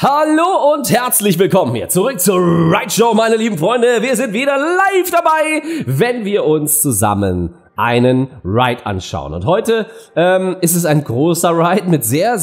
Hallo und herzlich willkommen hier zurück zur Ride Show, meine lieben Freunde. Wir sind wieder live dabei, wenn wir uns zusammen einen Ride anschauen. Und heute ist es ein großer Ride mit sehr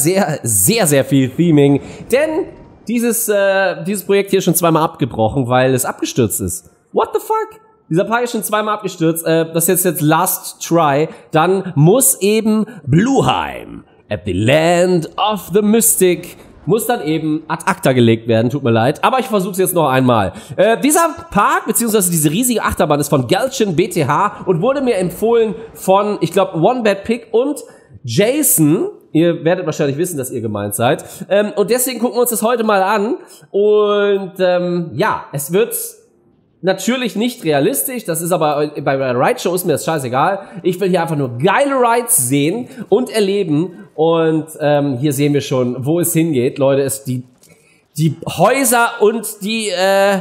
viel Theming, denn dieses Projekt hier ist schon zweimal abgebrochen, weil es abgestürzt ist. What the fuck? Dieser Park ist schon zweimal abgestürzt. Das ist jetzt Last Try. Dann muss eben Blueheim at the Land of the Mystic muss dann eben ad acta gelegt werden, tut mir leid. Aber ich versuche es jetzt noch einmal. Dieser Park, beziehungsweise diese riesige Achterbahn ist von Gelshin BTH und wurde mir empfohlen von, ich glaube, One Bad Pig und Jason. Ihr werdet wahrscheinlich wissen, dass ihr gemeint seid. Und deswegen gucken wir uns das heute mal an. Und ja, es wird natürlich nicht realistisch, das ist aber bei der Ride Show ist mir das scheißegal. Ich will hier einfach nur geile Rides sehen und erleben. Und hier sehen wir schon, wo es hingeht. Leute, die Häuser und die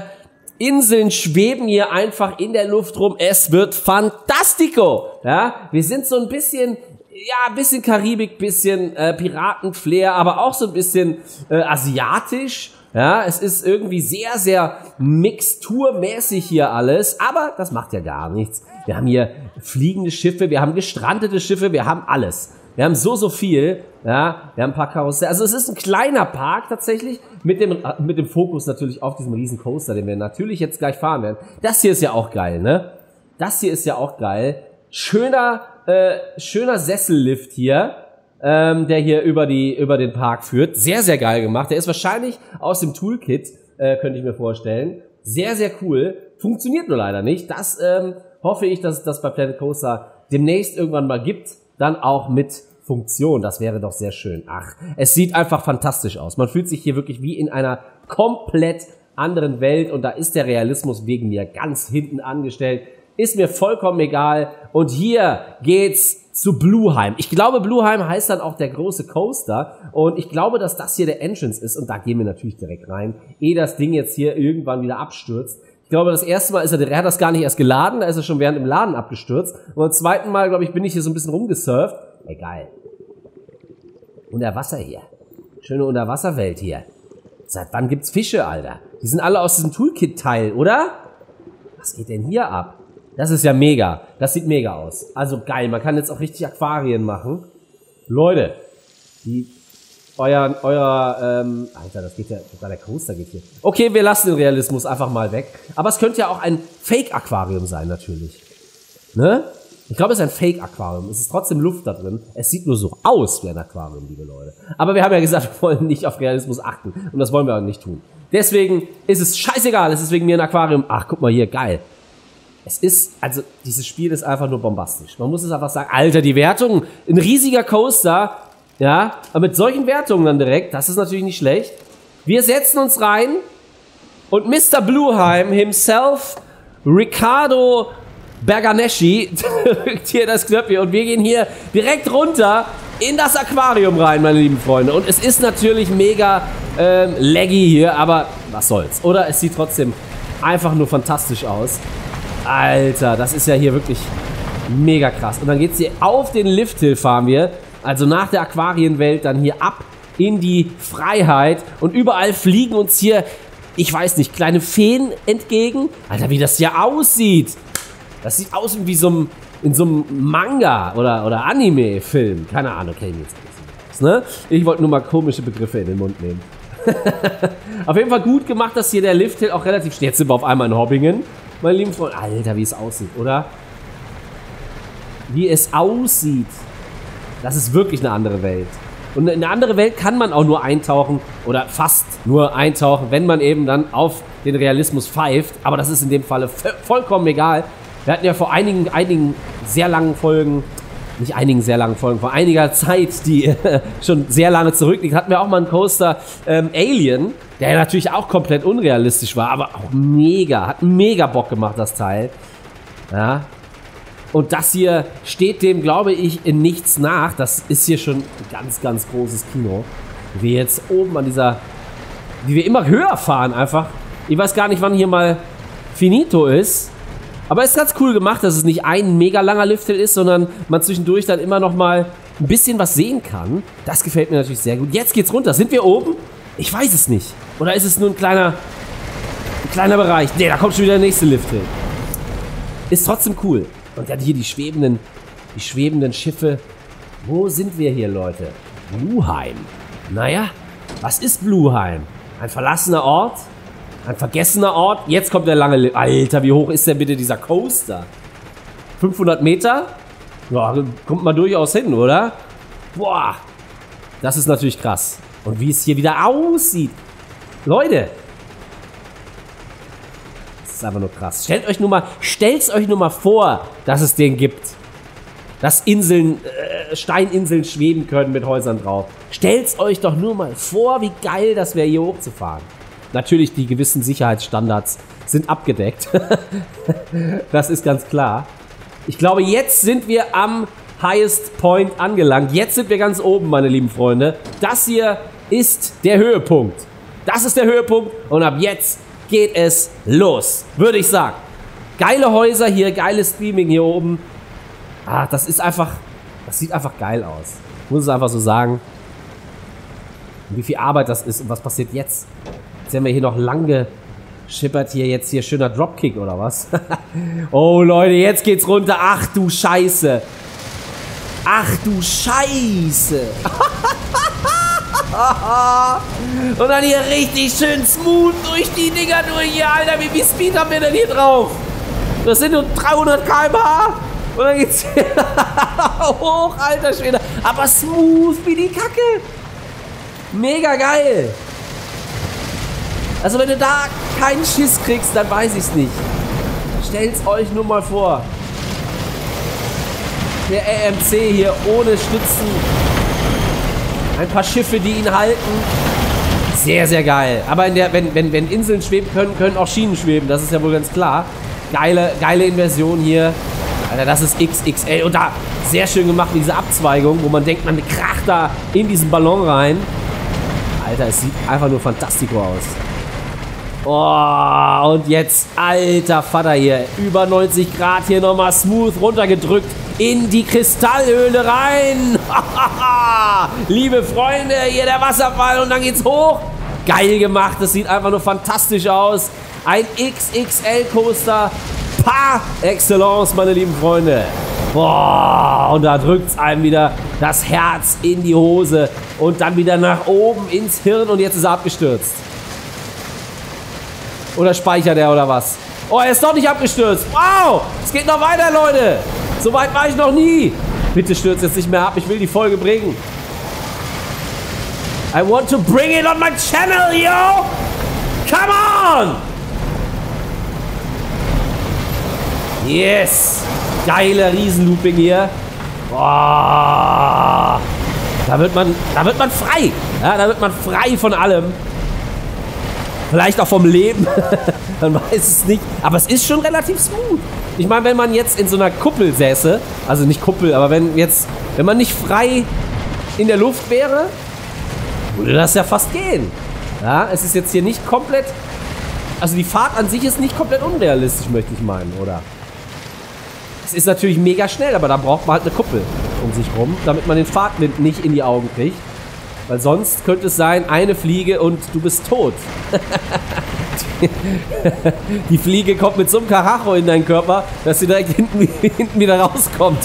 Inseln schweben hier einfach in der Luft rum. Es wird fantastico. Ja, wir sind so ein bisschen, ja, ein bisschen Karibik, bisschen Piratenflair, aber auch so ein bisschen asiatisch. Ja, es ist irgendwie sehr mixturmäßig hier alles, aber das macht ja gar nichts. Wir haben hier fliegende Schiffe, wir haben gestrandete Schiffe, wir haben alles. Wir haben so viel, ja, wir haben ein paar Karusselle. Also es ist ein kleiner Park tatsächlich, mit dem Fokus natürlich auf diesem riesen Coaster, den wir natürlich jetzt gleich fahren werden. Das hier ist ja auch geil, ne? Das hier ist ja auch geil. Schöner Sessellift hier. Der hier über den Park führt. Sehr geil gemacht. Der ist wahrscheinlich aus dem Toolkit, könnte ich mir vorstellen. Sehr cool. Funktioniert nur leider nicht. Das hoffe ich, dass es das bei Planet Coaster demnächst irgendwann mal gibt. Dann auch mit Funktion. Das wäre doch sehr schön. Ach, es sieht einfach fantastisch aus. Man fühlt sich hier wirklich wie in einer komplett anderen Welt. Und da ist der Realismus wegen mir ganz hinten angestellt. Ist mir vollkommen egal. Und hier geht's zu Blueheim. Ich glaube, Blueheim heißt dann auch der große Coaster. Und ich glaube, dass das hier der Entrance ist. Und da gehen wir natürlich direkt rein. Ehe das Ding jetzt hier irgendwann wieder abstürzt. Ich glaube, das erste Mal er hat das gar nicht erst geladen. Da ist er schon während im Laden abgestürzt. Und beim zweiten Mal, glaube ich, bin ich hier so ein bisschen rumgesurft. Egal. Unter Wasser hier. Schöne Unterwasserwelt hier. Seit wann gibt's Fische, Alter? Die sind alle aus diesem Toolkit-Teil, oder? Was geht denn hier ab? Das ist ja mega. Das sieht mega aus. Also geil. Man kann jetzt auch richtig Aquarien machen. Leute, Alter, das geht ja, sogar der Coaster geht hier. Okay, wir lassen den Realismus einfach mal weg. Aber es könnte ja auch ein Fake-Aquarium sein, natürlich. Ne? Ich glaube, es ist ein Fake-Aquarium. Es ist trotzdem Luft da drin. Es sieht nur so aus wie ein Aquarium, liebe Leute. Aber wir haben ja gesagt, wir wollen nicht auf Realismus achten. Und das wollen wir auch nicht tun. Deswegen ist es scheißegal. Es ist wegen mir ein Aquarium. Ach, guck mal hier, geil. Es ist, also, dieses Spiel ist einfach nur bombastisch. Man muss es einfach sagen, Alter, die Wertung, ein riesiger Coaster, ja, aber mit solchen Wertungen dann direkt, das ist natürlich nicht schlecht. Wir setzen uns rein und Mr. Blueheim himself, Riccardo Berganeschi, drückt hier das Knöpfchen und wir gehen hier direkt runter in das Aquarium rein, meine lieben Freunde. Und es ist natürlich mega laggy hier, aber was soll's. Oder es sieht trotzdem einfach nur fantastisch aus. Alter, das ist ja hier wirklich mega krass. Und dann geht's hier auf den Lifthill, fahren wir. Also nach der Aquarienwelt dann hier ab in die Freiheit. Und überall fliegen uns hier, ich weiß nicht, kleine Feen entgegen. Alter, wie das hier aussieht. Das sieht aus wie in so einem Manga oder Anime-Film. Keine Ahnung, okay, jetzt ein bisschen aus, ne? Ich wollte nur mal komische Begriffe in den Mund nehmen. Auf jeden Fall gut gemacht, dass hier der Lifthill auch relativ schnell. Jetzt sind wir auf einmal in Hobbingen. Meine lieben Freunde, Alter, wie es aussieht, oder? Wie es aussieht. Das ist wirklich eine andere Welt. Und in eine andere Welt kann man auch nur eintauchen oder fast nur eintauchen, wenn man eben dann auf den Realismus pfeift. Aber das ist in dem Falle vollkommen egal. Wir hatten ja vor einigen sehr langen Folgen, nicht einigen sehr langen Folgen, vor einiger Zeit, die schon sehr lange zurückliegt, hatten wir auch mal einen Coaster Alien, der ja natürlich auch komplett unrealistisch war, aber auch mega, hat mega Bock gemacht, das Teil. Ja. Und das hier steht dem, glaube ich, in nichts nach. Das ist hier schon ein ganz großes Kino. Wie wir jetzt oben an dieser, wie wir immer höher fahren einfach. Ich weiß gar nicht, wann hier mal finito ist. Aber es ist ganz cool gemacht, dass es nicht ein mega langer Lifthill ist, sondern man zwischendurch dann immer noch mal ein bisschen was sehen kann. Das gefällt mir natürlich sehr gut. Jetzt geht's runter. Sind wir oben? Ich weiß es nicht. Oder ist es nur ein kleiner Bereich? Nee, da kommt schon wieder der nächste Lift hin. Ist trotzdem cool. Und dann hier die schwebenden Schiffe. Wo sind wir hier, Leute? Blueheim. Naja, was ist Blueheim? Ein verlassener Ort? Ein vergessener Ort? Jetzt kommt der lange Lift. Alter, wie hoch ist denn bitte dieser Coaster? 500 Meter? Ja, kommt man durchaus hin, oder? Boah, das ist natürlich krass. Und wie es hier wieder aussieht. Leute. Das ist einfach nur krass. Stellt euch nur mal vor, dass es den gibt. Dass Steininseln schweben können mit Häusern drauf. Stellt's euch doch nur mal vor, wie geil das wäre, hier hochzufahren. Natürlich, die gewissen Sicherheitsstandards sind abgedeckt. Das ist ganz klar. Ich glaube, jetzt sind wir am Highest Point angelangt. Jetzt sind wir ganz oben, meine lieben Freunde. Das hier ist der Höhepunkt. Das ist der Höhepunkt und ab jetzt geht es los, würde ich sagen. Geile Häuser hier, geiles Streaming hier oben. Ah, das sieht einfach geil aus. Muss es einfach so sagen. Und wie viel Arbeit das ist und was passiert jetzt? Jetzt haben wir hier noch lang geschippert hier schöner Dropkick oder was? Oh Leute, jetzt geht's runter. Ach du Scheiße. Ach du Scheiße. Und dann hier richtig schön smooth durch die Dinger durch hier, Alter. Wie viel Speed haben wir denn hier drauf? Das sind nur 300 km/h. Und dann geht's hier hoch, alter Schwede. Aber smooth wie die Kacke. Mega geil. Also wenn du da keinen Schiss kriegst, dann weiß ich's nicht. Stellt's euch nur mal vor. Der AMC hier ohne Stützen. Ein paar Schiffe, die ihn halten. Sehr, sehr geil. Aber wenn Inseln schweben können, können auch Schienen schweben. Das ist ja wohl ganz klar. Geile Inversion hier. Alter, das ist XXL. Und da sehr schön gemacht, diese Abzweigung, wo man denkt, man kracht da in diesen Ballon rein. Alter, es sieht einfach nur fantastico aus. Oh, und jetzt, alter Vater hier. Über 90 Grad hier nochmal smooth runtergedrückt in die Kristallhöhle rein. Liebe Freunde, hier der Wasserfall und dann geht's hoch. Geil gemacht, das sieht einfach nur fantastisch aus. Ein XXL-Coaster par excellence, meine lieben Freunde. Boah, und da drückt es einem wieder das Herz in die Hose und dann wieder nach oben ins Hirn und jetzt ist er abgestürzt. Oder speichert er oder was? Oh, er ist doch nicht abgestürzt. Wow, es geht noch weiter, Leute. So weit war ich noch nie. Bitte stürzt jetzt nicht mehr ab, ich will die Folge bringen. I want to bring it on my channel, yo. Come on. Yes. Geiler Riesenlooping hier. Boah. Da wird man frei. Ja, da wird man frei von allem. Vielleicht auch vom Leben. Man weiß es nicht. Aber es ist schon relativ smooth. Ich meine, wenn man jetzt in so einer Kuppel säße, also nicht Kuppel, aber wenn man nicht frei in der Luft wäre, würde das ja fast gehen. Ja, es ist jetzt hier nicht komplett, also die Fahrt an sich ist nicht komplett unrealistisch, möchte ich meinen, oder? Es ist natürlich mega schnell, aber da braucht man halt eine Kuppel um sich rum, damit man den Fahrtwind nicht in die Augen kriegt. Weil sonst könnte es sein, eine Fliege und du bist tot. Die Fliege kommt mit so einem Karacho in deinen Körper, dass sie direkt hinten wieder rauskommt.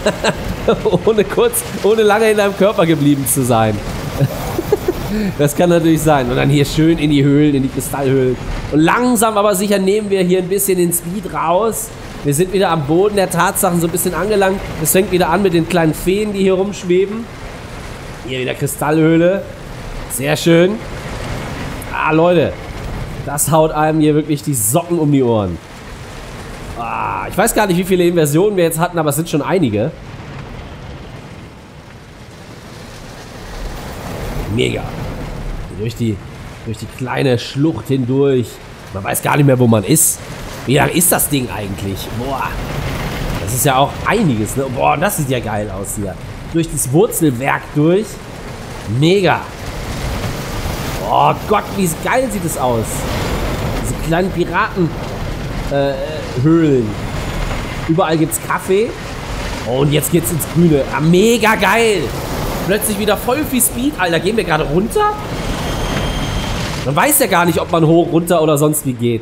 ohne lange in deinem Körper geblieben zu sein. Das kann natürlich sein. Und dann hier schön in die Höhlen, in die Kristallhöhlen. Und langsam aber sicher nehmen wir hier ein bisschen den Speed raus. Wir sind wieder am Boden der Tatsachen so ein bisschen angelangt. Es fängt wieder an mit den kleinen Feen, die hier rumschweben. Hier wieder Kristallhöhle. Sehr schön. Ah, Leute. Das haut einem hier wirklich die Socken um die Ohren. Ah, ich weiß gar nicht, wie viele Inversionen wir jetzt hatten, aber es sind schon einige. Mega. Durch die kleine Schlucht hindurch. Man weiß gar nicht mehr, wo man ist. Wie lang ist das Ding eigentlich? Boah. Das ist ja auch einiges, ne? Boah, das sieht ja geil aus hier. Durch das Wurzelwerk durch. Mega. Oh Gott, wie geil sieht es aus. Diese kleinen Piratenhöhlen. Überall gibt es Kaffee. Oh, und jetzt geht's ins Grüne. Ah, mega geil. Plötzlich wieder voll viel Speed. Alter, gehen wir gerade runter? Man weiß ja gar nicht, ob man hoch, runter oder sonst wie geht.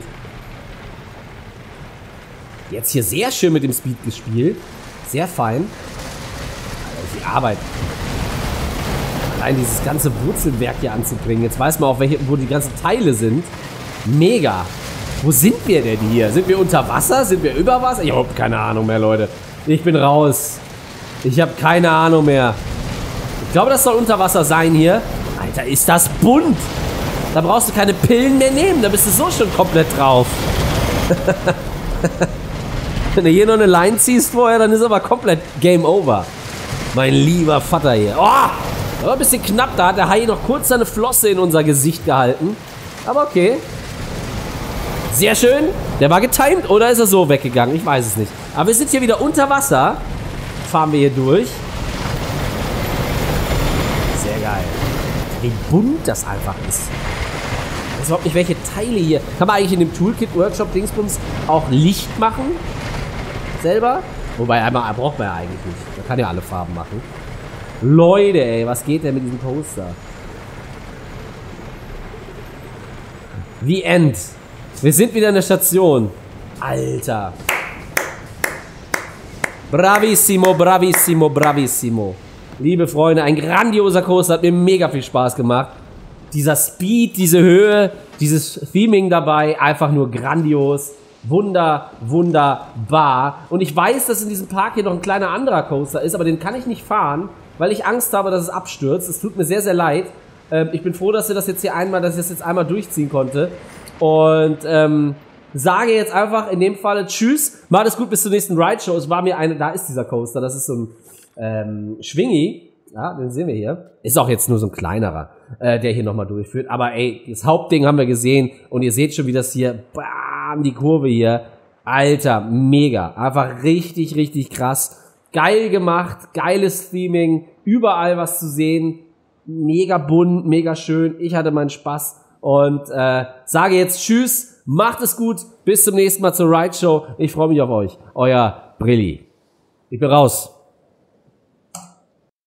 Jetzt hier sehr schön mit dem Speed gespielt. Sehr fein. Also die Arbeit. Allein dieses ganze Wurzelwerk hier anzubringen. Jetzt weiß man auch, wo die ganzen Teile sind. Mega. Wo sind wir denn hier? Sind wir unter Wasser? Sind wir über Wasser? Ich habe keine Ahnung mehr, Leute. Ich bin raus. Ich habe keine Ahnung mehr. Ich glaube, das soll unter Wasser sein hier. Alter, ist das bunt. Da brauchst du keine Pillen mehr nehmen. Da bist du so schon komplett drauf. Wenn du hier noch eine Line ziehst vorher, dann ist aber komplett Game Over. Mein lieber Vater hier. Oh, das war ein bisschen knapp. Da hat der Hai noch kurz seine Flosse in unser Gesicht gehalten. Aber okay. Sehr schön. Der war getimed oder ist er so weggegangen? Ich weiß es nicht. Aber wir sind hier wieder unter Wasser. Fahren wir hier durch. Sehr geil. Wie bunt das einfach ist. Ich weiß überhaupt nicht, welche Teile hier. Kann man eigentlich in dem Toolkit-Workshop-Dingsbums auch Licht machen? Selber? Wobei, einmal braucht man ja eigentlich nicht. Man kann ja alle Farben machen. Leute, ey, was geht denn mit diesem Coaster? The End. Wir sind wieder in der Station. Alter. Bravissimo, bravissimo, bravissimo. Liebe Freunde, ein grandioser Coaster. Hat mir mega viel Spaß gemacht. Dieser Speed, diese Höhe, dieses Theming dabei. Einfach nur grandios. Wunderbar. Und ich weiß, dass in diesem Park hier noch ein kleiner anderer Coaster ist, aber den kann ich nicht fahren, weil ich Angst habe, dass es abstürzt. Es tut mir sehr, sehr leid. Ich bin froh, dass ich das jetzt einmal durchziehen konnte. Und sage jetzt einfach in dem Falle Tschüss, macht es gut, bis zur nächsten Ride-Show. Es war mir da ist dieser Coaster, das ist so ein Schwingi. Ja, den sehen wir hier. Ist auch jetzt nur so ein kleinerer, der hier nochmal durchführt. Aber ey, das Hauptding haben wir gesehen und ihr seht schon, wie das hier, bam, die Kurve hier. Alter, mega. Einfach richtig, richtig krass. Geil gemacht, geiles Theming, überall was zu sehen. Mega bunt, mega schön. Ich hatte meinen Spaß und sage jetzt Tschüss, macht es gut, bis zum nächsten Mal zur Ride Show. Ich freue mich auf euch. Euer Brilli. Ich bin raus.